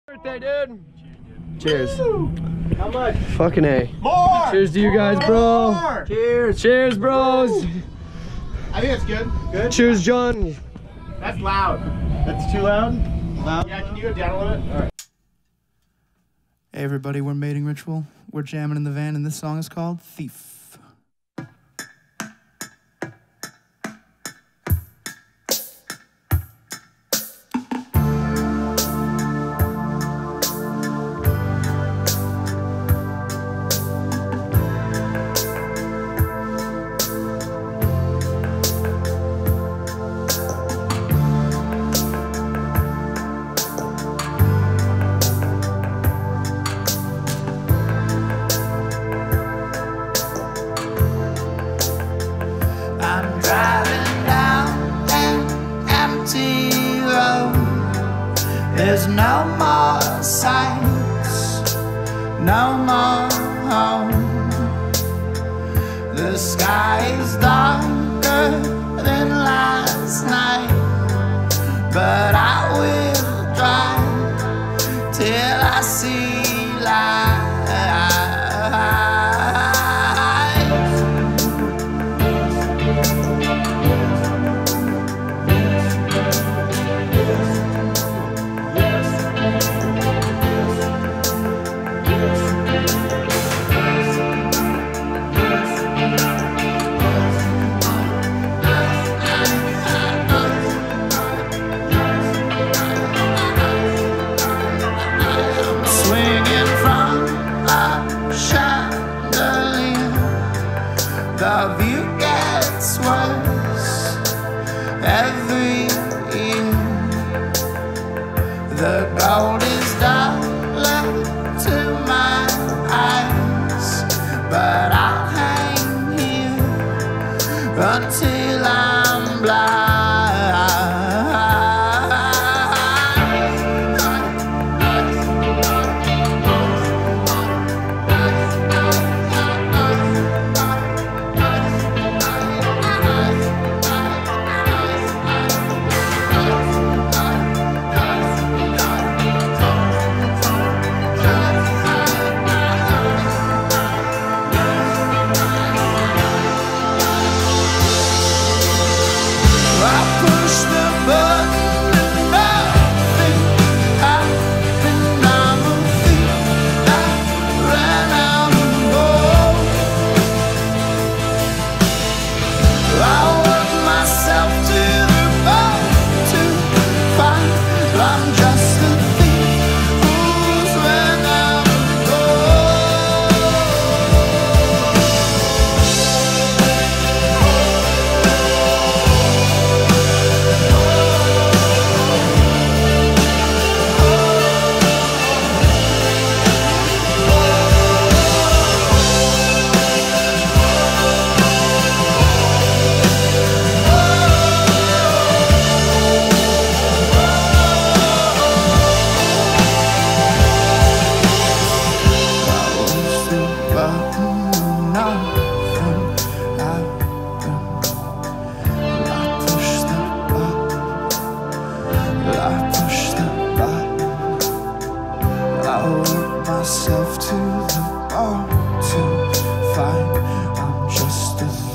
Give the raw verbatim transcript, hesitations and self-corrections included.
Birthday, dude. Cheers. How much? Fucking A. More! Cheers to you guys, bro. More! Cheers. Cheers, bros. I think that's good. Good? Cheers, John. That's loud. That's too loud? Loud? Yeah, can you go down a little bit? All right. Hey everybody, we're Mating Ritual. We're jamming in the van and this song is called Thief. I'm driving down an empty road. There's no more sights, no more home. The sky is darker than last night, but I will drive till I see light. The view gets worse every year. The gold is duller to my eyes, but I'll hang here until I'm blind. Myself to the bone to find I'm just a